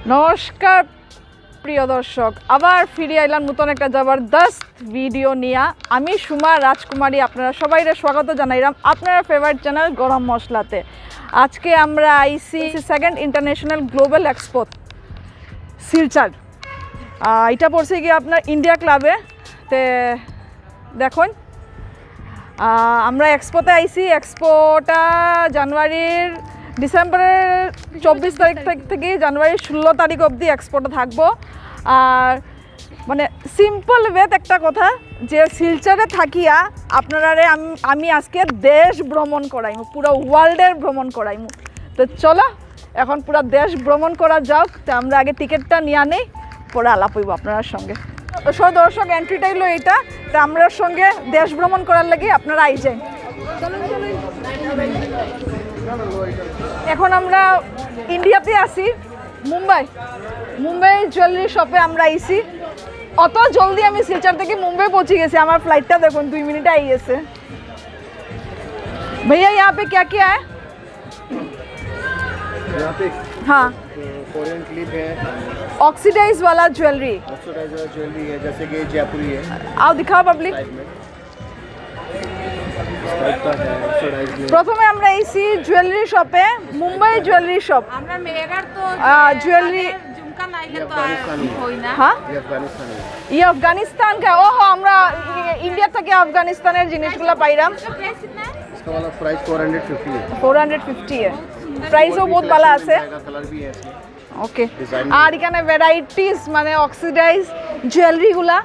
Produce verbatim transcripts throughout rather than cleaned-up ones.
নমস্কার প্রিয় দর্শক, আবার ফিরে আইলাম নতুন একটা জবরদস্ত ভিডিও নিয়ে। আমি সুমা রাজকুমারী, আপনারা সবাইরে স্বাগত জানাইলাম আপনারা ফেভারিট চ্যানেল গরম মশলাতে। আজকে আমরা আইসি second international global expo Silchar, এটা পড়ছে গিয়ে আপনার ইন্ডিয়া ক্লাবে। তে দেখুন আমরা এক্সপোতে আইসি। এক্সপোটা জানুয়ারির ডিসেম্বরের চব্বিশ তারিখ থেকে জানুয়ারির ষোলো তারিখ অবধি এক্সপোটা থাকবো। আর মানে সিম্পল ওয়েত একটা কথা, যে শিলচরে থাকিয়া আপনারা আমি আজকে দেশ ভ্রমণ করাইমু, পুরো ওয়ার্ল্ডের ভ্রমণ করাইমু। তো চলো এখন পুরো দেশ ভ্রমণ করা যাক। তো আমরা আগে টিকিটটা নিয়ে আনি, পরে আলাপ হইব আপনার সঙ্গে। সব দর্শক এন্ট্রিটা হইলো এইটা। তো আমরার সঙ্গে দেশ ভ্রমণ করার লাগে আপনারা আই যাই। এখন আমরা ইন্ডিয়াতে আছি, মুম্বাই মুম্বাই জুয়েলারি শপে আমরা আইছি। অত জলদি আমি শিলচর থেকে মুম্বাই পৌঁছে গেছি, আমার ফ্লাইটটা দেখুন দুই মিনিটে আই গেছে। भैया यहाँ पे क्या क्या है? यहाँ पे हाँ, कोरियन क्लिप है, ऑक्सीडाइज वाला ज्वेलरी। ऑक्सीडाइज वाला ज्वेलरी है, जैसे कि जयपुरी है आओ दिखाओ पब्लिक। टाइप में इस टाइप का है ऑक्सीडाइज में। প্রথমে আমরা আইছি জুয়েলারি শপে, মুম্বাই জুয়েলারি শপ। আমরা মেয়েরার তো জুয়েলারি ঝুমকা নাইলে তো আর হই না। হ্যাঁ, ये अफगानिस्तानी है। ये अफगानिस्तान का। ओहो, আমরা ইন্ডিয়া থেকে আফগানিস্তানের জিনিসগুলো পাইলাম। প্রাইস कितना है? इसका वाला प्राइस फोर हंड्रेड फिफ्टी है। फोर हंड्रेड फिफ्टी है। প্রাইসও বহুত ভালো আছে। कलर भी है इसमें। ওকে, Design আর এখানে ভ্যারাইটিস মানে অক্সিডাইজ জুয়েলারিগুলা।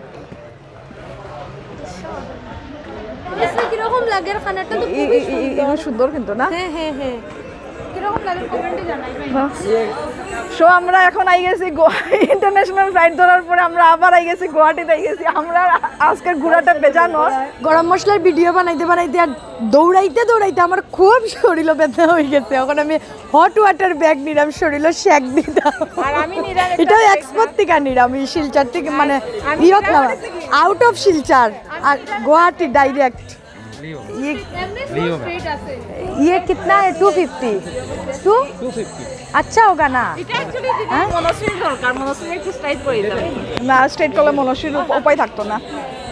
এসে কি রকম লাগে খানাটা? তো খুবই এগুলো সুন্দর কিন্তু না? হ্যাঁ হ্যাঁ হ্যাঁ, কি রকম লাগে কমেন্টে জানাইবেন। সো আমরা এখন আই গেছি ইন্টারন্যাশনাল ফ্লাইট ধরার পরে আমরা আবার আই গেছি গুয়াহাটিতে আই গেছি। আমরা আজকের ঘোরাটা বেজানো। গরম মশলার ভিডিও বানাইতে বানাইতে আর দৌড়াইতে দৌড়াইতে আমার খুব শরীর ব্যথা হয়ে গেছে। এখন আমি হট ওয়াটার ব্যাগ নিলাম, শরীর শেক দিতাম। আর আমি নিলাম এটাও এক্সপোর্ট থেকে নিলাম, আমি শিলচর থেকে, মানে ইয়ত না, আউট অফ শিলচর আর গুয়াহাটি ডাইরেক্ট। ये লিও স্ট্রেট আছে। ये कितना है? टू फिफ्टी टू अच्छा होगा ना? এটা অ্যাকচুয়ালি দিদি মনশ্রীর দরকার, মনশ্রী একটু স্ট্রাইট করে দিলাম। না, স্ট্রেট করলে মনস্বীর উপায় থাকতো না।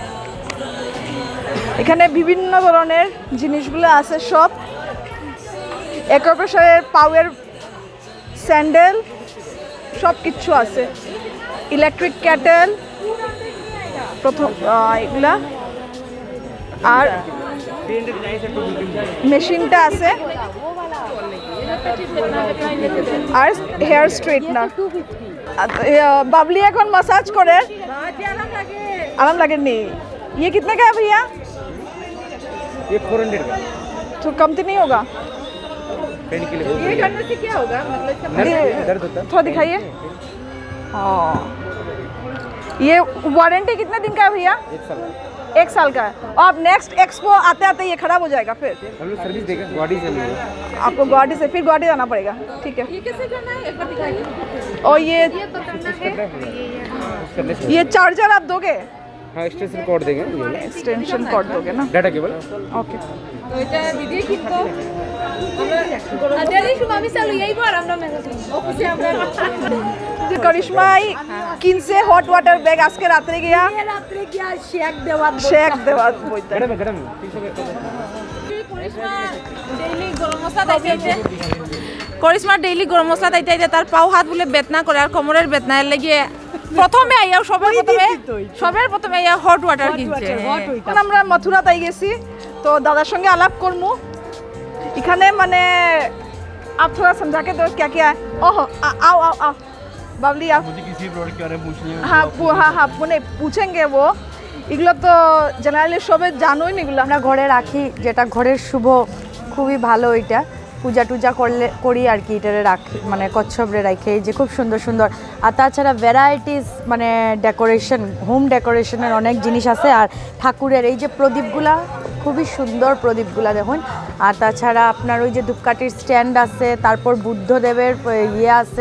এখানে বিভিন্ন ধরনের জিনিসগুলো আছে, সব একপ্রেশারের পাওয়ার স্যান্ডেল সব কিছু আছে। ইলেকট্রিক ক্যাটেল প্রথম এগুলা, আর মেশিনটা আছে, আর হেয়ার স্ট্রেটনার। বাবলি এখন মাসাজ করে, আরাম লাগেনি। ये कितने का है भैया? ये फोर हंड्रेड का तो कम तो नहीं होगा? पेन के लिए ये करने से क्या होगा? मतलब दर्द दर्द होता है। थोड़ा दिखाइए। हाँ, ये वारंटी कितने दिन का है भैया? एक साल का। एक साल का है। और आप नेक्स्ट एक्सपो आते आते ये खराब हो जाएगा, फिर हम लोग सर्विस देगा गुवाहाटी से हम लोग। आपको गुवाहाटी से फिर गुवाहाटी जाना पड़ेगा। ठीक है। ये कैसे करना है? एक बार दिखाइए। और ये ये तो करना है। करने से ये चार्जर आप दोगे? हाँ, एक्सटेंशन कोड देंगे एक्सटेंशन कॉर्ड दोगे ना? Data cable. ओके। তো এটা দিদি কিনবো। আমরা আরে শুভ আমি চালু এই বার আমরা মেসেজ অফিসে আমরা करिश्मा কিনছে হট ওয়াটার ব্যাগ, আজকে রাত্রে গিয়া রাত্রে গিয়া শেক দেওয়া শেক দেওয়া বইতে। गरम है गरम है तीन सौ का। করিশ্মা ডেইলি গরম মশলা দাইতে করিশ্মা ডেইলি গরম মশলা দাইতে দাইতে তার পাও হাত বলে বেদনা করে, আর কোমরের বেদনা এর লাগিয়ে প্রথমে আইয়া সবার প্রথমে সবার প্রথমে আইয়া হট ওয়াটার কিনছে। এখন আমরা মথুরা তাই গেছি, তো দাদার সঙ্গে আলাপ করমু। এখানে মানে आप थोड़ा समझा के दो क्या क्या है। ओहो, आ- आओ आओ आओ बाबली आओ। मुझे किसी प्रोडक्ट के बारे में पूछनी है। हाँ पू- हाँ हाँ पुणे पूछेंगे वो। এগুলো তো জেনারেলি সবে জানোই না এগুলো। আমরা ঘরে রাখি, যেটা ঘরের শুভ, খুবই ভালো। এটা পূজা টুজা করলে করি আর কি, এটারে রাখি মানে কচ্ছপরে রাখে। এই যে খুব সুন্দর সুন্দর, আর তাছাড়া ভ্যারাইটিস মানে ডেকোরেশন, হোম ডেকোরেশনের অনেক জিনিস আছে। আর ঠাকুরের এই যে প্রদীপগুলা, খুবই সুন্দর প্রদীপগুলা দেখুন। আর তাছাড়া আপনার ওই যে ধূপকাঠির স্ট্যান্ড আছে, তারপর বুদ্ধদেবের ইয়ে আছে,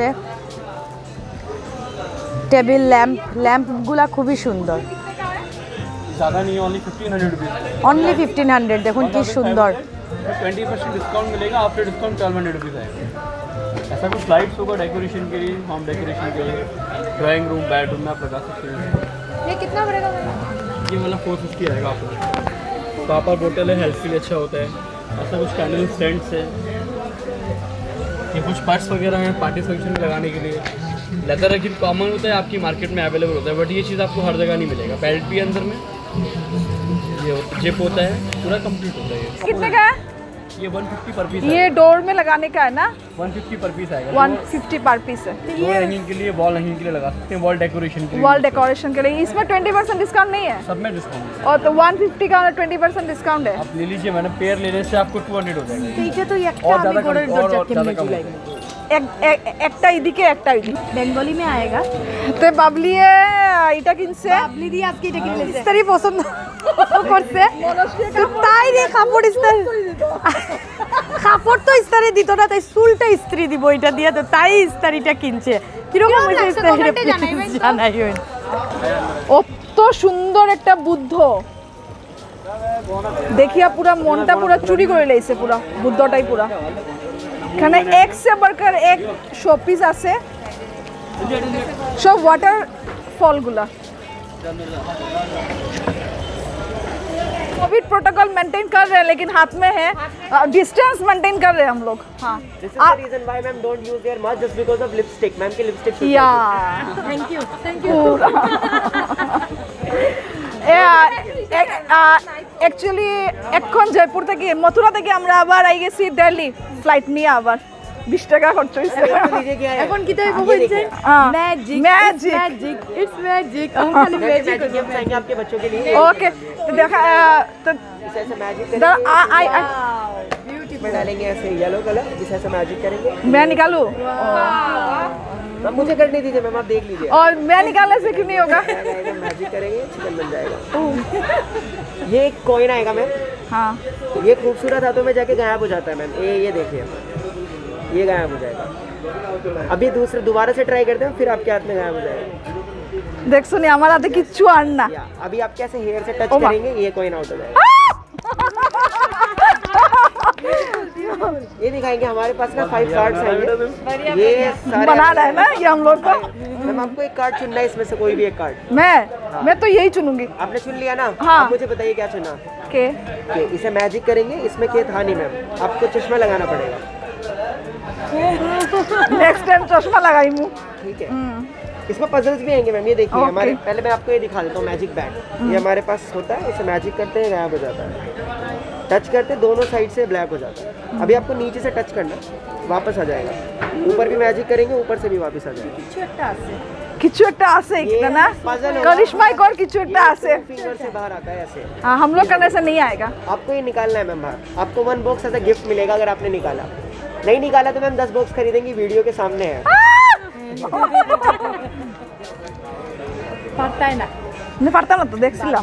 টেবিল ল্যাম্প, ল্যাম্পগুলা খুবই সুন্দর। ज़्यादा नहीं है, only fifteen hundred rupees. Only fifteen hundred, দেখুন কি সুন্দর। ट्वेंटी परसेंट डिस्काउंट मिलेगा, after discount twelve hundred rupees आएगा। ऐसा कुछ लाइट्स होगा डेकोरेशन के लिए, होम डेकोरेशन के लिए, ड्राइंग रूम बेडरूम में आप लगा सकते हैं। ये कितना पड़ेगा? ये वाला फोर फिफ्टी आएगा आपको। पापा बोतल है, हेल्थ के लिए अच्छा होता है। ऐसा कुछ कैंडल स्टैंड्स है, ये कुछ पर्स वगैरह हैं पार्टी फंक्शन में लगाने के लिए। लेदर रखी कॉमन होता है, आपकी मार्केट में अवेलेबल होता है, बट ये चीज़ आपको हर जगह नहीं मिलेगा। बेल्ट भी अंदर में ये जिप होता है, पूरा कंप्लीट होता है। ये कितने का है ये वन फिफ्टी पर पीस ये? डोर में लगाने का है ना? वन फिफ्टी पर पीस आएगा। वन फिफ्टी पर पीस है। वॉल हैंगिंग के लिए, वॉल हैंगिंग के लिए लगा सकते हैं, वॉल डेकोरेशन के लिए। वॉल डेकोरेशन के लिए इसमें ट्वेंटी परसेंट डिस्काउंट नहीं है? सब में डिस्काउंट। और तो वन फिफ्टी का ट्वेंटी परसेंट डिस्काउंट है। आप ले लीजिए, मैंने पेयर लेने से आपको टू हंड्रेड हो जाएगा। এইটা তো একটা और আমি ज़्यादा ঘরের कम, और দরজা और ज़्यादा কেমনে कम ঝুলাই होगा। এক এক- একটা এদিকে একটা ওইদিকে। বেঙ্গলি মে আয়েগা তে বাবলিয়ে এটা কিনছে। বাবলি দি আজকে এটা কিনে নিয়েছে ইস্তারি পছন্দ করছে তো তাই রে কাপড় ইস্তারি কাপড় তো ইস্তারি দিত না, তাই চুলটা ইস্ত্রি দিব এটা দিয়ে, তো তাই ইস্তারিটা কিনছে। কিরকম হয়েছে ইস্তারিটা জানাই অত সুন্দর একটা বুদ্ধ দেখিয়া পুরা মনটা পুরা চুরি করে লাইছে, পুরা বুদ্ধটাই পুরা। এখানে এক সে বারকার এক শোপিস আছে, সব ওয়াটার ফলগুলা। कोविड प्रोटोकॉल मेंटेन कर रहे हैं, लेकिन हाथ में है, डिस्टेंस मेंटेन कर रहे हैं हम लोग। हाँ, This is the reason why ma'am don't use their mask, just because of lipstick. Ma'am की lipstick should या thank you thank you actually এখন জয়পুর থেকে মথুরা থেকে আমরা আবার আই গেছি দিল্লি ফ্লাইট নিয়ে, আবার বিশ টাকা খরচ হয়েছে। लीजिए क्या है। এখন কি তাই বলছেন हाँ, magic magic। Magic it's magic हम खाली मैजिक ম্যাজিক गेम्स आएंगे आपके बच्चों के लिए। ओके तो देखा तो इसे ऐसे मैजिक दा- करेंगे, आ- आई- आई- इसमें डालेंगे ऐसे येलो कलर, इसे ऐसे मैजिक करेंगे। मैं निकालूं अब मुझे करने दीजिए मैम, आप देख लीजिए। और मैं निकालने से क्यों नहीं होगा? मैजिक करेंगे, चिकन बन जाएगा। ये एक कॉइन आएगा मैम, हाँ, ये खूबसूरत हाथों में जाके गायब हो जाता है मैम। ये ये देखिए, ये गायब हो जाएगा। अभी दूसरे दोबारा से ट्राई करते हैं, फिर आपके हाथ में गायब हो जाएगा। देख सुनिए हमारा हाथे किच्ছু আর না। या अभी आप कैसे हेयर से टच ओ माँ। करेंगे, ये कॉइन आउट हो जाएगा। ये दिखाएंगे हमारे पास ना फाइव कार्ड्स आएंगे, ये सारे बना रहा है ना ये हम लोग को। मैम आपको एक कार्ड चुनना है, इसमें से कोई भी एक कार्ड। मैं मैं तो यही चुनूंगी आपने चुन लिया ना? हाँ। आप मुझे बताइए क्या चुना। के के इसे मैजिक करेंगे, इसमें के था नहीं मैम, आपको चश्मा लगाना पड़ेगा। नेक्स्ट टाइम चश्मा लगाई मुँह। ठीक है, इसमें पजल्स भी आएंगे मैम। ये देखिए Okay. हमारे, पहले मैं आपको ये दिखा देता हूँ मैजिक बैग। ये हमारे पास होता है, इसे मैजिक करते हैं, गायब हो जाता है। टच करते दोनों साइड से ब्लैक हो जाता है। अभी आपको नीचे से टच करना, वापस आ जाएगा। ऊपर भी मैजिक करेंगे, ऊपर से भी वापस आ जाएगा। কিছু একটা আছে এখানে না, puzzle होगा। करिश्मा एक और কিছু একটা আছে। फिंगर से बाहर आता है ऐसे। हाँ, हम लोग करने से नहीं आएगा। आपको ये निकालना है मैम बाहर। आपको वन बॉक्स ऐसा गिफ्ट मिलेगा अगर आपने निकाला। नहीं निकाला तो मैम दस बॉक्स खरीदेंगी, वीडियो के सामने है। পারতাই না नहीं पड़ता ना तो देखছিলাম।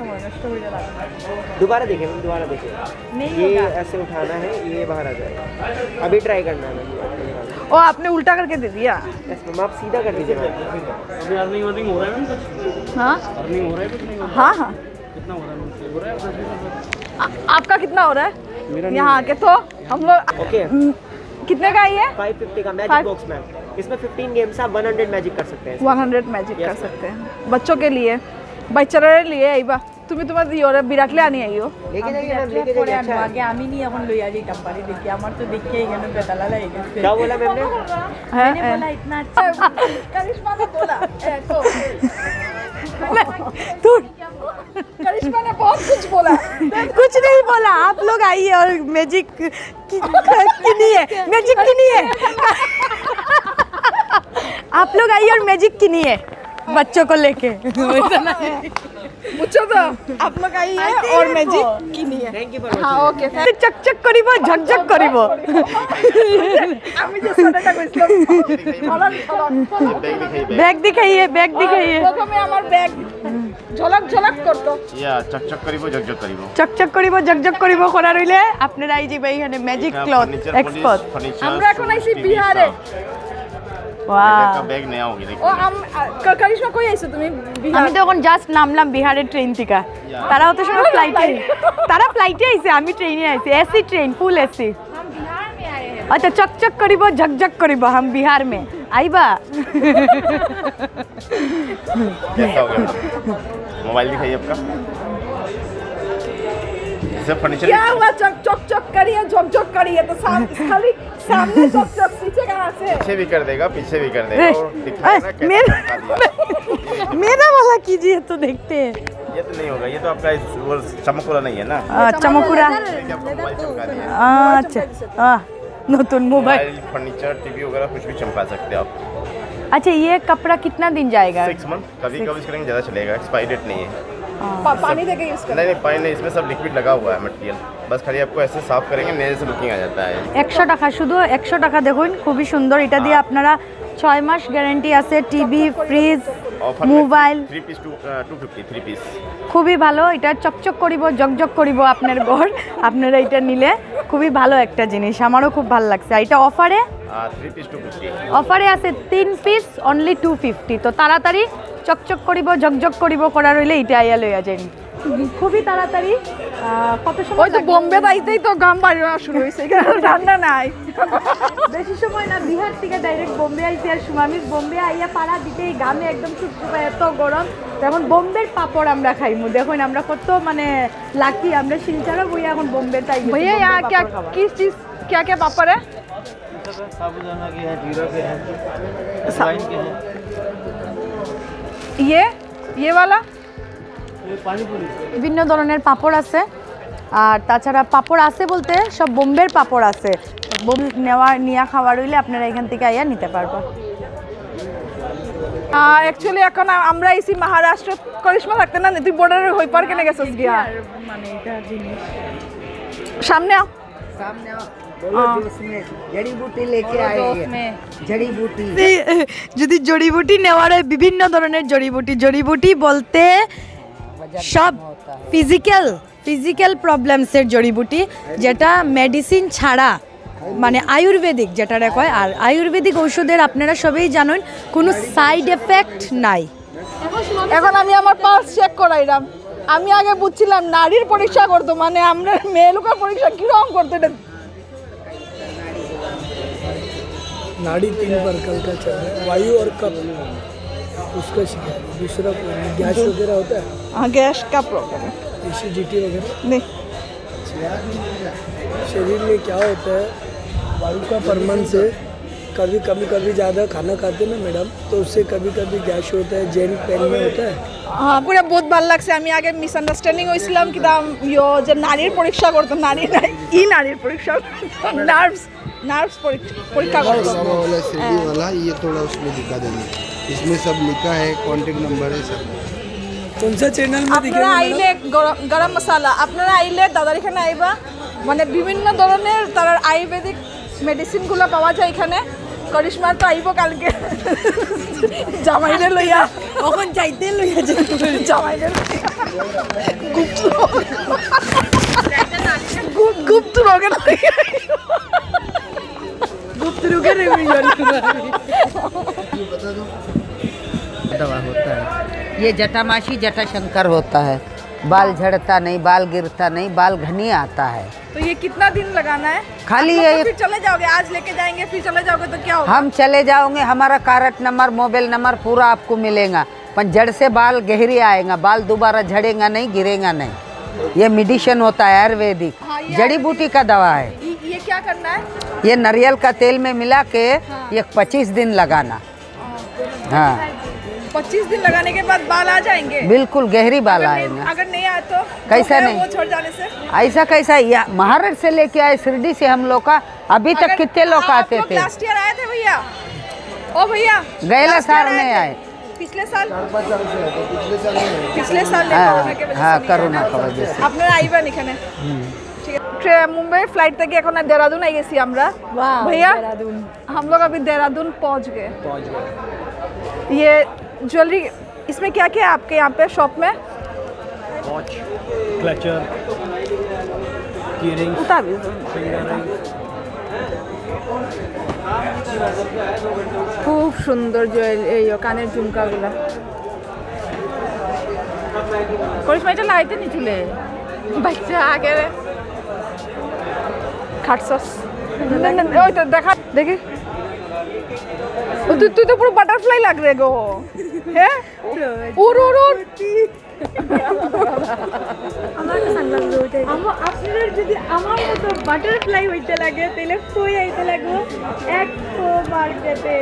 दोबारा देखिए मैम, दोबारा देखिए। नहीं ये होगा। ऐसे उठाना है, ये बाहर आ जाएगा। अभी ट्राई करना है मैम। ओ आपने उल्टा करके दे दिया। यस मैम, आप सीधा कर दीजिए मैम। अभी अर्निंग वर्निंग हो रहा है मैम कुछ? हाँ अर्निंग हो रहा है कुछ नहीं हो रहा हाँ हाँ। है? कितना हो रहा है मैम? हो रहा है दस बीस हजार? आ, आपका कितना हो रहा है मेरा नहीं यहाँ के? तो हम लोग ओके, हम्म, कितने का है ये? फाइव फिफ्टी का मैजिक Five- बॉक्स मैम। इसमें फिफ्टीन गेम्स आप वन हंड्रेड मैजिक कर सकते हैं। हंड्रेड मैजिक Yes, कर ma'am. सकते हैं बच्चों के लिए, বাচ্চারা लिए আইবা তুমি তোমার দিওরে বিরাটলে আনি আইও। लेके जाइए मैम, लेके जाइए। अच्छा है। আগে আমি নি এখন লইয়া যাইতাম পারি দেখি আমার তো দেখে এখানে বেতালা লাগে গেছে क्या बोला मैम ने? হ্যাঁ मैंने बोला इतना अच्छा करिश्मा ने बोला ए, तो तू करिश्मा ने बहुत कुछ बोला। कुछ नहीं बोला। आप लोग आइए और मैजिक किनिए, मैजिक किनिए। आप लोग आइए और मैजिक किनिए बच्चों को लेके। पूछो तो आप लोग आइए और मैजिक किनिए। थैंक यू फॉर हाँ ओके চকচক করিব ঝকঝক করিব। আমি যে সোনাটা কইছিলাম ঝলক ঝলক ব্যাগ দেখাইয়ে, ব্যাগ দেখাইয়ে। প্রথমে আমার ব্যাগ ঝলক ঝলক করতো। ইয়া চকচক করিব জকজক করিব চকচক করিব ঝকঝক করিব করা রইলে আপনারা এই যে ভাই এখানে ম্যাজিক ক্লথ এক্সপার্ট। আমরা এখন আইছি বিহারে। ওয়াও, ব্যাগ নেওয়া হোগি ও আম ক- করিশ্মা কই আইছো তুমি? বিহার। আমি তো এখন জাস্ট নামলাম বিহারের ট্রেন থেকে। তারা হতে সময় ফ্লাইটে, তারা ফ্লাইটে আইছে, আমি ট্রেনে আইছি। AC train, full AC. हम बिहार में आए हैं। अच्छा चकचक करिब झकझक करिब हम बिहार में आइबा कैसा हो गया मोबाइल दिखाइए आपका सब फर्नीचर क्या हुआ चक चक चक करिए झक झक करिए तो साम, खाली सामने चक चक पीछे कहाँ से पीछे भी कर देगा पीछे भी कर देगा और दिखाएगा कैसे मेरा चमका दिया। मेरा वाला कीजिए तो देखते हैं ये तो नहीं होगा ये तो आपका इस- वो चमक वाला नहीं है ना आ, चमकुरा देखिए आपको मोबाइल चमका दिया अच्छा हाँ नतून मोबाइल मोबाइल फर्नीचर टीवी वगैरह कुछ भी चमका सकते हैं आप अच्छा ये कपड़ा कितना दिन जाएगा सिक्स मंथ कभी कभी करेंगे ज़्यादा चलेगा एक्सपायरी डेट नहीं है पा, पानी देके यूज कर नहीं नहीं पानी नहीं इसमें सब लिक्विड लगा हुआ है मटेरियल बस खाली आपको ऐसे साफ करेंगे मेरे से लुकिंग आ जाता है একশো টাকা শুধু একশো টাকা দেখুন খুবই সুন্দর এটা দিয়ে আপনারা ছয় মাস গ্যারান্টি আছে TV fridge offer mobile three piece two two fifty three piece খুবই ভালো এটা চকচক করিব জকজক করিব আপনার ঘর আপনারা এটা নিলে খুবই ভালো একটা জিনিস আমারও খুব ভালো লাগছে আর এটা অফারে थ्री पीस टू फिफ्टी অফারে আছে তিন পিস অনলি টু ফিফটি তো তাড়াতাড়ি চকচক করিব জকজক করিব করা রইলে এটা আইয়া লইয়া যাই খুবই তাড়াতাড়ি আহ, কত সময় ওই তো লাগবে? বোম্বে যাইতেই তো গাম বাড়ানো শুরু হয়েছে এখানে ঠান্ডা নাই বেশি সময় না বিহার থেকে ডাইরেক্ট বোম্বে আইছি আর সুমামি বোম্বে আইয়া পাড়া দিতেই গামে একদম চুপচুপা এত গরম তখন বোম্বের পাপড় আমরা খাইমু দেখুন আমরা কত মানে লাকি আমরা শিলচরও বই এখন বোম্বে তাই भैया यहाँ क्या किस चीज क्या क्या पापड़ है साबुदाना के हैं जीरा के हैं अजवाइन के हैं ये ये वाला ये पानी पूरी বিভিন্ন ধরনের পাপড় আছে আর তাছাড়া পাপড় আছে বলতে সব বোম্বের পাপড় আছে বোম নেওয়া নিয়া খাওয়ার হইলে আপনারা এখান থেকে আইয়া নিতে পারবো অ্যাকচুয়ালি এখন আমরা এসি মহারাষ্ট্র করিশ্মা থাকতে না তুই বর্ডারের হই পার কেনে গেছিস গিয়া মানে এটা জিনিস সামনে আও सामने आओ, बोलो जोश में जड़ी बूटी लेके आए हैं। जड़ी बूटी যদি জড়িবুটি নেওয়ার হয় বিভিন্ন ধরনের জড়িবুটি জড়িবুটি বলতে সব ফিজিক্যাল ফিজিক্যাল প্রবলেমসের জড়িবুটি যেটা মেডিসিন ছাড়া মানে আয়ুর্বেদিক যেটা কয় আর আয়ুর্বেদিক ঔষধের আপনারা সবাই জানেন কোনো সাইড এফেক্ট নাই এখন আমি আমার পালস চেক করাইলাম আমি আগে বুঝছিলাম নারীর পরীক্ষা করতো মানে আমরা মেয়ে লোকের পরীক্ষা কিরকম করতো এটা नाड़ी तीन प्रकार का चल रहा है वायु और कफ उसका शिकायत दूसरा गैस वगैरह होता है हाँ गैस का प्रॉब्लम है एसिडिटी वगैरह नहीं शरीर में क्या होता है वायु का परमान से कभी कभी कभी ज़्यादा खाना खाते ना मैडम तो उससे कभी कभी गैस होता है जेन पेन में होता है হ্যাঁ পুরো বহুত ভালো লাগছে আমি আগে মিসআন্ডারস্ট্যান্ডিং হয়েছিলাম কি দাম ইয়ো যে নারীর পরীক্ষা করতো নারী নাই ই নারীর পরীক্ষা নার্ভস নার্ভস পরীক্ষা করতো वाला सीढ़ी वाला ये थोड़ा उसमें दिखा देंगे इसमें सब लिखा है कॉन्टेक्ट नंबर है सब कौन सा चैनल में আপনারা दिखेगा আইলে গরম গরম মশলা আপনারা আইলে দাদার এখানে আইবা মানে বিভিন্ন ধরনের তার আয়ুর্বেদিক মেডিসিনগুলো পাওয়া যায় এখানে করিশ্মা তো আইব কালকে জামাইরে লইয়া কখন চাইতে লইয়া যাই জামাইরে গুপ্ত গুপ গুপ্ত রোগে লইয়া গুপ্ত রোগের दवा होता है ये जटामासी जटाशंकर होता है बाल झड़ता नहीं बाल गिरता नहीं बाल घनी आता है तो ये कितना दिन लगाना है खाली आप लोग ये तो फिर चले जाओगे आज लेके जाएंगे फिर चले जाओगे तो क्या होगा हम चले जाओगे हमारा कारट नंबर मोबाइल नंबर पूरा आपको मिलेगा पर जड़ से बाल गहरी आएगा बाल दोबारा झड़ेगा नहीं गिरेगा नहीं ये मेडिसिन होता है आयुर्वेदिक हाँ, ये जड़ी बूटी का दवा है ये, ये क्या करना है ये नारियल का तेल में मिला के ये पच्चीस दिन लगाना हाँ पच्चीस दिन लगाने के बाद बाल आ जाएंगे बिल्कुल गहरी बाल अगर आएगा नहीं, अगर नहीं आए तो कैसा तो फिर नहीं? वो छोड़ जाने से ऐसा कैसा या महाराष्ट्र से लेके आए शिरडी से हम लोग का अभी तक अगर कितने लोग आप आते थे लास्ट ईयर आए थे भैया ओ भैया गैला last साल year में थे। आए पिछले साल पिछले साल में पिछले साल नहीं, हाँ, कोरोना के वजह हाँ, से नहीं कोरोना आए की ना। वजह से। আপনারা আইবেন এখানে ठीक है ट्रे- मुंबई फ्लाइट থেকে এখন আর देहरादून আই গেছি আমরা भैया हम लोग अभी देहरादून पहुंच गए पहुंच गए ये ज्वेलरी इसमें क्या क्या है आपके यहाँ पे शॉप में वॉच क्लचर कीरिंग्स उतार भी दो। फिंगर रिंग्स খুব সুন্দর জুয়েল এই কানের ঝুমকাগুলো করিশ্মা এটা লাগাইতে নি চুলে বাচ্চা আগে খাটছস না, না, ওই তো দেখা দেখি ও, তুই তুই তো পুরো বাটারফ্লাই লাগ রে গো হ্যাঁ উড় উড় উড় আপনার যদি আমার মতো বাটারফ্লাই হইতে লাগে তাহলে কই আইতে লাগবো একশো মার্কেটে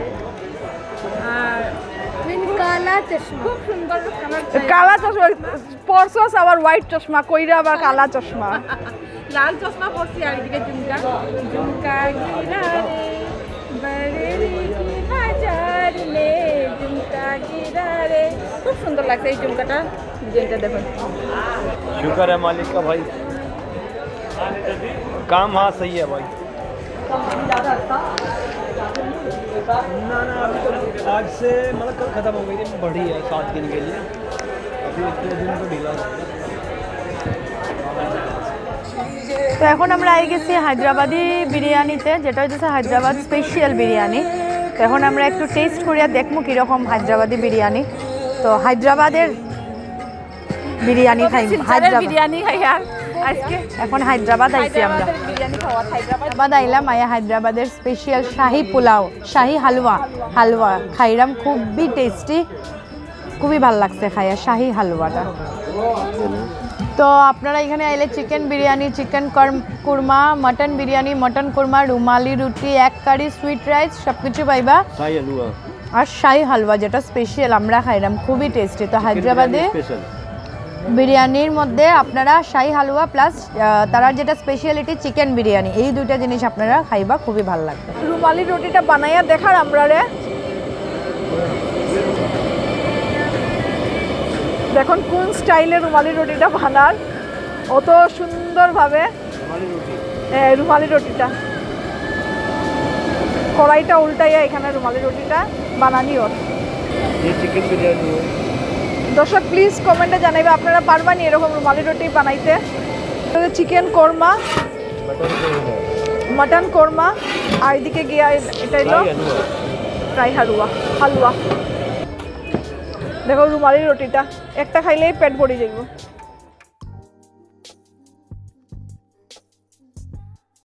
আর কালা চশমা খুব সুন্দর কালার কালা চশমা পরশোস আবার হোয়াইট চশমা কইরা আবার কালা চশমা লাল চশমা পরছি আর এদিকে ঝুমকা ঝুমকা গিরা রে বরেলি কি হাজার লে ঝুমকা গিরা রে খুব সুন্দর লাগছে এই ঝুমকাটা যেটা দেখুন शुक्र है मालिक का भाई काम हाँ सही है भाई ना ना अभी तो आज से मतलब कल खत्म हो गई थी बढ़ी है सात दिन के लिए अभी इतने दिन तो ढीला তো এখন আমরা আই গেছি হায়দ্রাবাদি বিরিয়ানিতে, যেটা হচ্ছে হায়দ্রাবাদ স্পেশাল বিরিয়ানি। তো এখন আমরা একটু টেস্ট করিয়া দেখবো কীরকম হায়দ্রাবাদি বিরিয়ানি। তো হায়দ্রাবাদের বিরিয়ানি খাই, হায়দ্রাবাদ বিরিয়ানি খাই আর আজকে এখন হায়দ্রাবাদ আইছি আমরা। বিরিয়ানি খাওয়া হায়দ্রাবাদ হায়দ্রাবাদ আইলাম, আয়া হায়দ্রাবাদের স্পেশাল শাহি পোলাও, শাহি হালুয়া হালুয়া খাইলাম, খুবই টেস্টি, খুবই ভালো লাগছে খাইয়া শাহি হালুয়াটা। তো আপনারা এখানে আইলে chicken biryani, chicken korma, mutton biryani, mutton korma, rumali roti, এক কারি, সুইট রাইস সব কিছু পাইবা, আর শাহি হালুয়া যেটা স্পেশাল আমরা খাইলাম, খুবই টেস্টি। তো হায়দ্রাবাদে বিরিয়ানির মধ্যে আপনারা শাহি হালুয়া প্লাস তারা যেটা স্পেশালিটি চিকেন বিরিয়ানি, এই দুইটা জিনিস আপনারা খাইবা, খুবই ভালো লাগবে। রুমালি রুটিটা বানাইয়া দেখার আমরা রে দেখুন কোন স্টাইলে রুমালি রুটিটা বানার, অত সুন্দরভাবে রুমালি রুটিটা কড়াইটা উল্টাইয়া এখানে রুমালি রুটিটা বানানি ওর। चिकन बिरयानी है দর্শক প্লিজ কমেন্টে জানাইবে আপনারা পারবানি এরকম রুমালি রুটি বানাইতে। চিকেন কোরমা, মটন কোরমা, আর এদিকে গিয়া এটা এলো ফ্রাই হালুয়া হালুয়া। দেখো রুমালি রুটিটা একটা খাইলেই পেট ভরে যাইব।